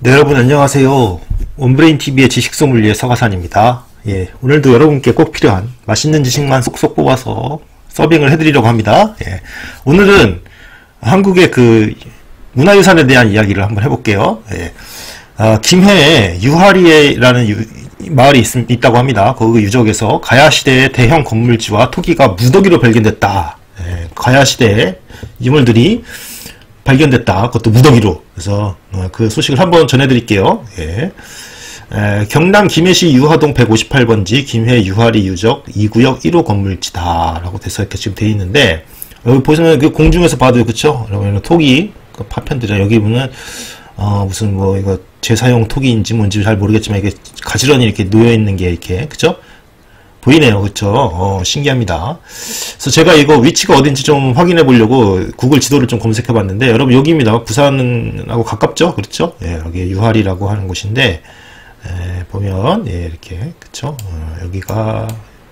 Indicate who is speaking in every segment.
Speaker 1: 네, 여러분 안녕하세요. 온브레인TV의 지식소믈리에 서가산입니다. 예, 오늘도 여러분께 꼭 필요한 맛있는 지식만 쏙쏙 뽑아서 서빙을 해드리려고 합니다. 예, 오늘은 한국의 그 문화유산에 대한 이야기를 한번 해볼게요. 예, 김해에 유하리라는 마을이 있다고 합니다. 그 유적에서 가야시대의 대형 건물지와 토기가 무더기로 발견됐다. 예, 가야시대의 유물들이 발견됐다. 그것도 무더기로. 그래서 그 소식을 한번 전해드릴게요. 예. 경남 김해시 유화동 158번지 김해 유하리 유적 2구역 1호 건물지다 라고 돼서 이렇게 지금 돼 있는데, 여기 보시면 그 공중에서 봐도 그쵸? 여기는 토기 그 파편들이, 여기 보면 무슨 뭐 이거 제사용 토기인지 뭔지 잘 모르겠지만 이게 가지런히 이렇게 놓여 있는 게 이렇게 그쵸? 보이네요. 그쵸? 신기합니다. 그래서 제가 이거 위치가 어딘지 좀 확인해 보려고 구글 지도를 좀 검색해 봤는데, 여러분 여기입니다. 부산하고 가깝죠? 그렇죠? 예, 여기 유하리라고 하는 곳인데, 보면, 예, 이렇게, 그쵸? 여기가,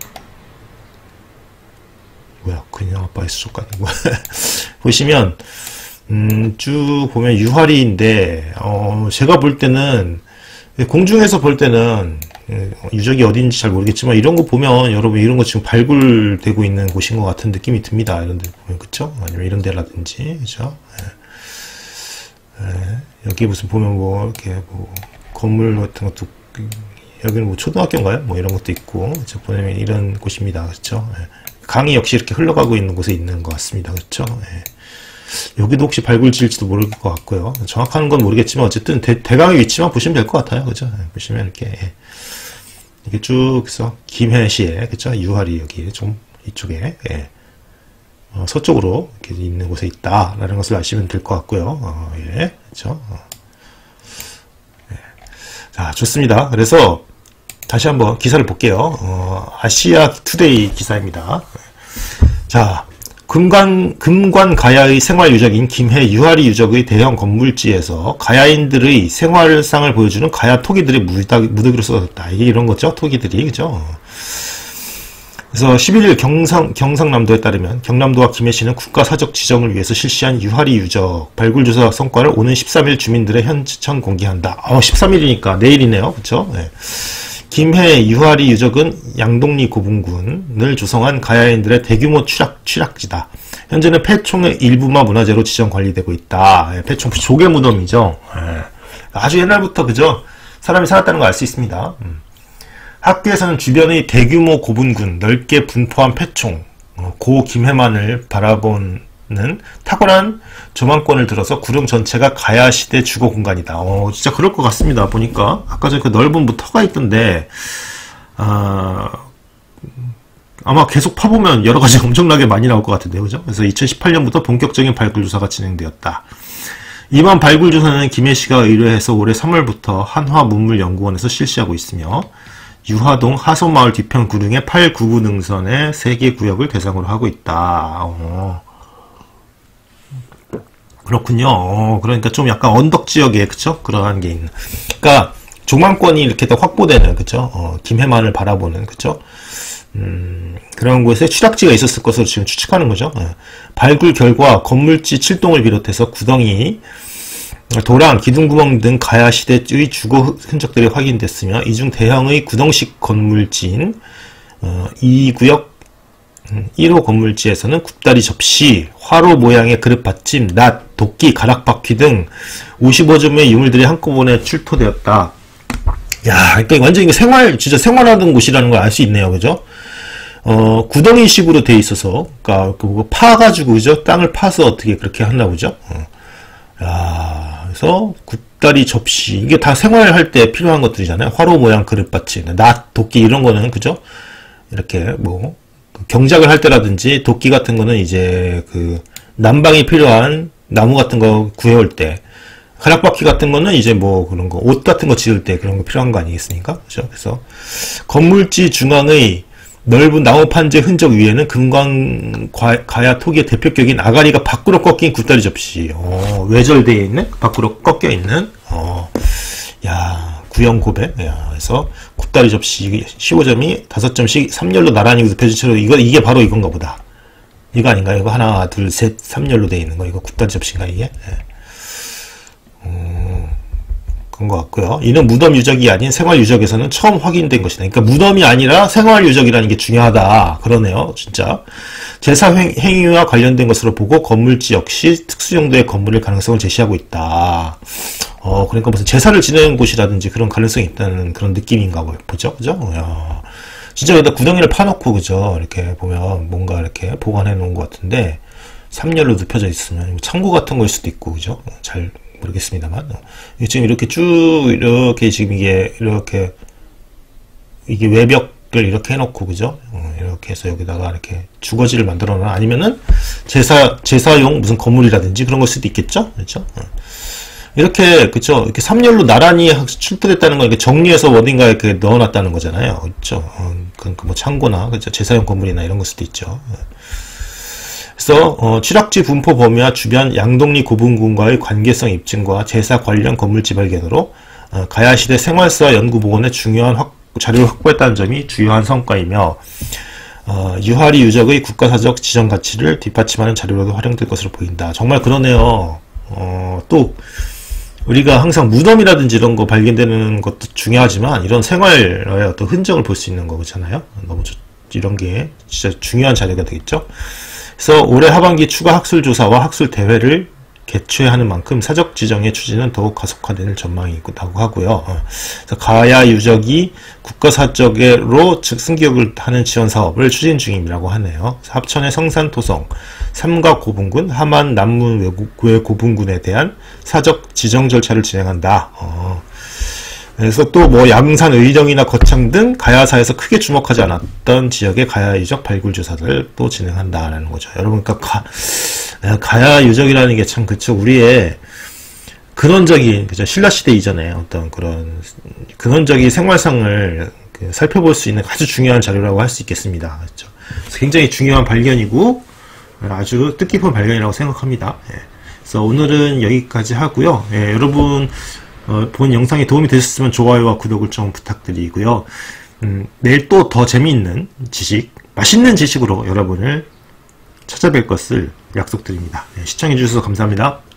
Speaker 1: 뭐야, 그냥 아빠의 수족관이 뭐야. 보시면, 쭉 보면 유하리인데, 제가 볼 때는, 공중에서 볼 때는, 유적이 어딘지 잘 모르겠지만 이런 거 보면 여러분 이런 거 지금 발굴되고 있는 곳인 것 같은 느낌이 듭니다. 이런 데 보면 그쵸? 아니면 이런 데라든지 그쵸? 여기 무슨 보면 뭐 이렇게 뭐 건물 같은 것도, 여기는 뭐 초등학교인가요? 뭐 이런 것도 있고 그쵸? 보면 이런 곳입니다. 그쵸? 강이 역시 이렇게 흘러가고 있는 곳에 있는 것 같습니다. 그쵸? 여기도 혹시 발굴지일지도 모를 것 같고요. 정확한 건 모르겠지만 어쨌든 대강의 위치만 보시면 될 것 같아요. 그죠? 보시면 이렇게 이게 쭉 해서 김해시에 그쵸? 유하리 여기 좀 이쪽에 서쪽으로 이렇게 있는 곳에 있다라는 것을 아시면 될 것 같고요. 예, 그렇죠. 자, 좋습니다. 그래서 다시 한번 기사를 볼게요. 아시아 투데이 기사입니다. 자. 금관 가야의 생활유적인 김해 유하리 유적의 대형 건물지에서 가야인들의 생활상을 보여주는 가야 토기들이 무더기로 쏟아졌다. 이게 이런 거죠. 토기들이. 그죠? 그래서 11일 경상남도에 따르면 경남도와 김해시는 국가사적 지정을 위해서 실시한 유하리 유적 발굴조사 성과를 오는 13일 주민들의 현지청 공개한다. 13일이니까 내일이네요. 그쵸? 네. 김해 유하리 유적은 양동리 고분군을 조성한 가야인들의 대규모 취락지다. 현재는 폐총의 일부만 문화재로 지정 관리되고 있다. 폐총 조개 무덤이죠. 아주 옛날부터 그죠? 사람이 살았다는 걸 알 수 있습니다. 학교에서는 주변의 대규모 고분군, 넓게 분포한 폐총, 고 김해만을 바라보는 탁월한 조망권을 들어서 구룡 전체가 가야시대 주거 공간이다. 진짜 그럴 것 같습니다. 보니까 아까 전에 그 넓은 뭐 터가 있던데, 아마 계속 파보면 여러가지 엄청나게 많이 나올 것 같은데요. 그죠? 그래서 2018년부터 본격적인 발굴조사가 진행되었다. 이번 발굴조사는 김해시가 의뢰해서 올해 3월부터 한화문물연구원에서 실시하고 있으며, 유화동 하소마을 뒤편 구릉의 899 능선의 3개 구역을 대상으로 하고 있다. 그렇군요. 그러니까 좀 약간 언덕 지역에, 그쵸? 그러한 게 있는. 그러니까, 조망권이 이렇게 더 확보되는, 그쵸? 김해만을 바라보는, 그쵸? 그런 곳에 취락지가 있었을 것으로 지금 추측하는 거죠. 발굴 결과 건물지 7동을 비롯해서 구덩이, 도랑, 기둥구멍 등 가야시대의 주거 흔적들이 확인됐으며, 이 중 대형의 구덩식 건물지인, 2구역 1호 건물지에서는 굽다리 접시, 화로 모양의 그릇 받침, 낫, 도끼, 가락바퀴 등 55점의 유물들이 한꺼번에 출토되었다. 야, 그러니까 완전히 진짜 생활하던 곳이라는 걸 알 수 있네요. 그죠? 구덩이식으로 돼 있어서, 그러니까 그거 파가지고, 그죠? 땅을 파서 어떻게 그렇게 하나 보죠? 야, 그래서 굽다리 접시, 이게 다 생활할 때 필요한 것들이잖아요. 화로 모양 그릇 받침, 낫, 도끼 이런 거는, 그죠? 이렇게 뭐 경작을 할 때라든지, 도끼 같은 거는 이제 그 난방이 필요한 나무 같은 거 구해올 때, 가락바퀴 같은 거는 이제 뭐 그런 거, 옷 같은 거 지을 때 그런 거 필요한 거 아니겠습니까? 그죠? 그래서 건물지 중앙의 넓은 나무 판재 흔적 위에는 금관 가야 토기의 대표격인 아가리가 밖으로 꺾인 굽다리 접시, 외절되어 있는, 밖으로 꺾여 있는, 야, 구형 고백. 야, 그래서 굽다리 접시 15점이 5점씩 3열로 나란히 눕혀진 채로, 이게 바로 이건가 보다. 이거 아닌가요? 이거 하나, 둘, 셋, 3열로 되어 있는 거. 이거 굽다리 접시인가, 이게? 그런 것 같고요. 이는 무덤 유적이 아닌 생활 유적에서는 처음 확인된 것이다. 그러니까 무덤이 아니라 생활 유적이라는 게 중요하다. 그러네요. 진짜. 제사 행위와 관련된 것으로 보고 건물지 역시 특수 용도의 건물일 가능성을 제시하고 있다. 그러니까 무슨 제사를 지내는 곳이라든지 그런 가능성이 있다는 그런 느낌인가 보죠. 그죠? 야, 진짜 여기다 구덩이를 파놓고, 그죠? 이렇게 보면 뭔가 이렇게 보관해 놓은 것 같은데, 3열로 눕혀져 있으면 창고 같은 거일 수도 있고, 그죠? 잘 모르겠습니다만. 지금 이렇게 쭉, 이렇게 지금 이게 외벽을 이렇게 해놓고, 그죠? 이렇게 해서 여기다가 이렇게 주거지를 만들어 놔. 아니면은 제사용 무슨 건물이라든지 그런 걸 수도 있겠죠? 그렇죠? 이렇게, 그쵸? 이렇게 3열로 나란히 출토됐다는 건 이렇게 정리해서 어딘가에 이렇게 넣어놨다는 거잖아요. 그쵸? 그러니까 뭐 창고나, 그쵸? 제사용 건물이나 이런 걸 수도 있죠. 그래서, 취락지 분포 범위와 주변 양동리 고분군과의 관계성 입증과 제사 관련 건물지 발견으로, 가야시대 생활사 연구보건의 중요한 자료를 확보했다는 점이 주요한 성과이며, 유하리 유적의 국가사적 지정 가치를 뒷받침하는 자료로도 활용될 것으로 보인다. 정말 그러네요. 또, 우리가 항상 무덤이라든지 이런 거 발견되는 것도 중요하지만 이런 생활의 어떤 흔적을 볼 수 있는 거잖아요. 너무 이런 게 진짜 중요한 자료가 되겠죠. 그래서 올해 하반기 추가 학술 조사와 학술 대회를 개최하는 만큼 사적 지정의 추진은 더욱 가속화될 전망이 있다고 하고요. 그래서 가야 유적이 국가사적으로 승격을 하는 지원 사업을 추진 중이라고 하네요. 합천의 성산토성, 삼가 고분군, 하만 남문 외고분군에 대한 사적 지정 절차를 진행한다. 그래서 또 뭐 양산 의령이나 거창 등 가야사에서 크게 주목하지 않았던 지역의 가야 유적 발굴 조사를 또 진행한다라는 거죠. 여러분, 그러니까 가야 유적이라는 게 참, 그쵸, 우리의 근원적인, 그죠, 신라시대 이전에 어떤 그런 근원적인 생활상을 살펴볼 수 있는 아주 중요한 자료라고 할 수 있겠습니다. 그렇죠. 굉장히 중요한 발견이고 아주 뜻깊은 발견이라고 생각합니다. 그래서 오늘은 여기까지 하고요. 여러분 본 영상이 도움이 되셨으면 좋아요와 구독을 좀 부탁드리고요. 내일 또 더 재미있는 지식, 맛있는 지식으로 여러분을 찾아뵐 것을 약속드립니다. 시청해주셔서 감사합니다.